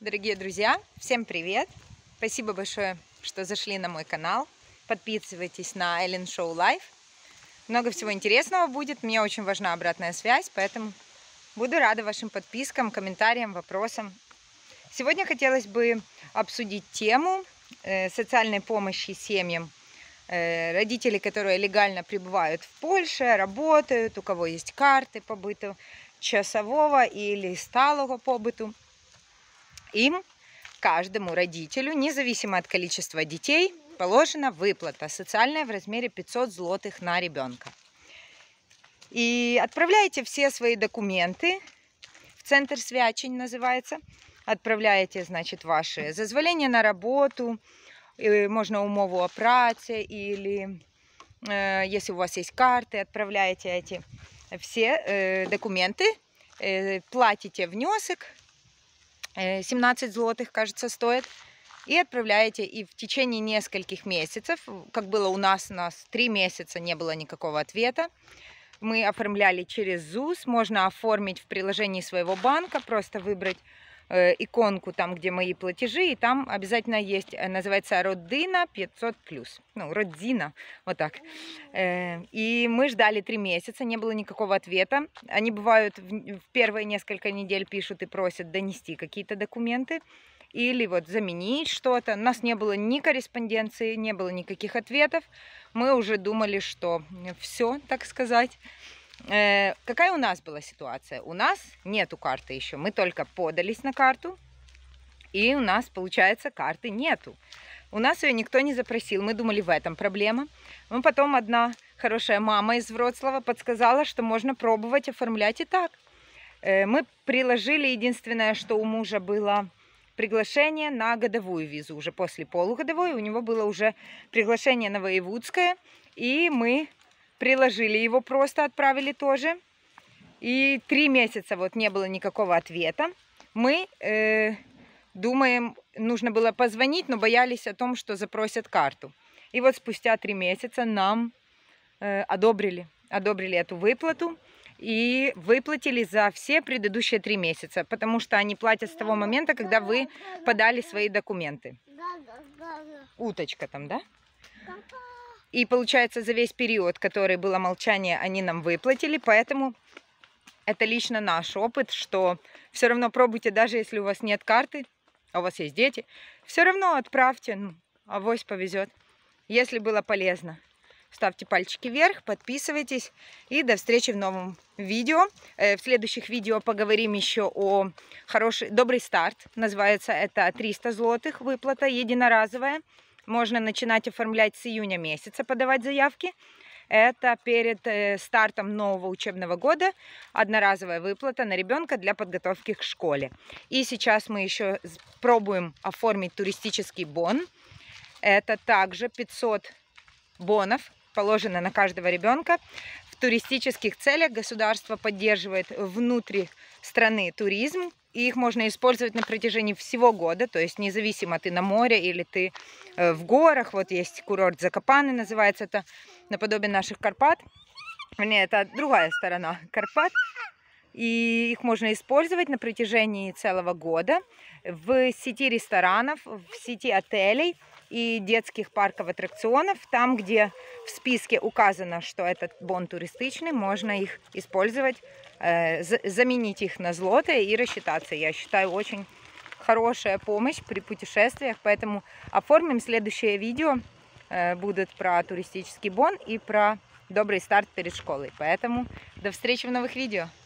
Дорогие друзья, всем привет! Спасибо большое, что зашли на мой канал. Подписывайтесь на Ellen Show Live. Много всего интересного будет. Мне очень важна обратная связь, поэтому буду рада вашим подпискам, комментариям, вопросам. Сегодня хотелось бы обсудить тему социальной помощи семьям, родителей, которые легально пребывают в Польше, работают, у кого есть карты побыту часового или сталого побыту. Им, каждому родителю, независимо от количества детей, положена выплата социальная в размере 500 злотых на ребенка. И отправляете все свои документы в центр Свячень, называется. Отправляете, значит, ваши зазволения на работу, можно умову о праце, или если у вас есть карты, отправляете эти все документы, платите внесок, 17 злотых, кажется, стоит, и отправляете, и в течение нескольких месяцев, как было у нас 3 месяца не было никакого ответа. Мы оформляли через ЗУС, можно оформить в приложении своего банка, просто выбрать иконку там, где мои платежи, и там обязательно есть, называется Родина 500+, ну, Родзина, вот так. И мы ждали 3 месяца, не было никакого ответа. Они бывают в первые несколько недель пишут и просят донести какие-то документы или вот заменить что-то. У нас не было ни корреспонденции, не было никаких ответов. Мы уже думали, что все, так сказать. Какая у нас была ситуация? У нас нету карты еще. Мы только подались на карту, и у нас, получается, карты нету. У нас ее никто не запросил. Мы думали, в этом проблема. Но потом одна хорошая мама из Вроцлава подсказала, что можно пробовать оформлять и так. Мы приложили, единственное, что у мужа было приглашение на годовую визу. Уже после полугодовой у него было уже приглашение на воеводское, и мы приложили его, просто отправили тоже. И 3 месяца вот не было никакого ответа. Мы думаем, нужно было позвонить, но боялись о том, что запросят карту. И вот спустя 3 месяца нам одобрили эту выплату. И выплатили за все предыдущие 3 месяца, потому что они платят с того момента, когда вы подали свои документы. Уточка там, да? И получается, за весь период, который было молчание, они нам выплатили. Поэтому это лично наш опыт, что все равно пробуйте, даже если у вас нет карты, а у вас есть дети, все равно отправьте, авось повезет. Если было полезно, ставьте пальчики вверх, подписывайтесь. И до встречи в новом видео. В следующих видео поговорим еще о добрый старт. Называется это 300 злотых выплата, единоразовая. Можно начинать оформлять с июня месяца, подавать заявки. Это перед стартом нового учебного года. Одноразовая выплата на ребенка для подготовки к школе. И сейчас мы еще пробуем оформить туристический бон. Это также 500 бонов положено на каждого ребенка. В туристических целях государство поддерживает внутри страны туризм. И их можно использовать на протяжении всего года, то есть независимо, ты на море или ты в горах. Вот есть курорт Закопаны, называется, это наподобие наших Карпат. Нет, это другая сторона Карпат. И их можно использовать на протяжении целого года в сети ресторанов, в сети отелей и детских парков аттракционов. Там, где в списке указано, что этот бон туристичный, можно их использовать, заменить их на злотые и рассчитаться. Я считаю, очень хорошая помощь при путешествиях, поэтому оформим следующее видео. Будут про туристический бон и про добрый старт перед школой. Поэтому до встречи в новых видео.